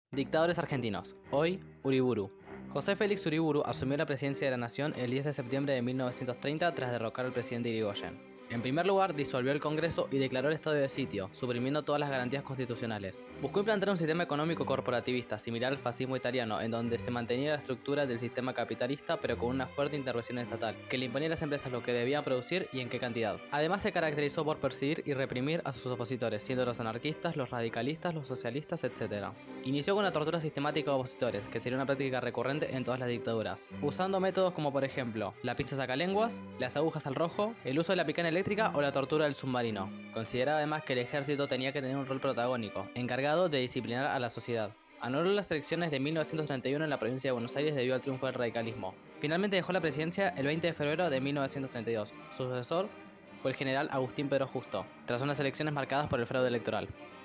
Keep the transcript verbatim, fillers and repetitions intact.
Dictadores argentinos. Hoy, Uriburu. José Félix Uriburu asumió la presidencia de la nación el diez de septiembre de mil novecientos treinta tras derrocar al presidente Irigoyen. En primer lugar, disolvió el Congreso y declaró el estado de sitio, suprimiendo todas las garantías constitucionales. Buscó implantar un sistema económico corporativista similar al fascismo italiano, en donde se mantenía la estructura del sistema capitalista pero con una fuerte intervención estatal, que le imponía a las empresas lo que debían producir y en qué cantidad. Además, se caracterizó por perseguir y reprimir a sus opositores, siendo los anarquistas, los radicalistas, los socialistas, etcétera. Inició con la tortura sistemática de opositores, que sería una práctica recurrente en todas las dictaduras, usando métodos como por ejemplo la pinza sacalenguas, las agujas al rojo, el uso de la picana eléctrica o la tortura del submarino. Consideraba además que el ejército tenía que tener un rol protagónico, encargado de disciplinar a la sociedad. Anuló las elecciones de mil novecientos treinta y uno en la provincia de Buenos Aires debido al triunfo del radicalismo. Finalmente dejó la presidencia el veinte de febrero de mil novecientos treinta y dos. Su sucesor fue el general Agustín Pedro Justo, tras unas elecciones marcadas por el fraude electoral.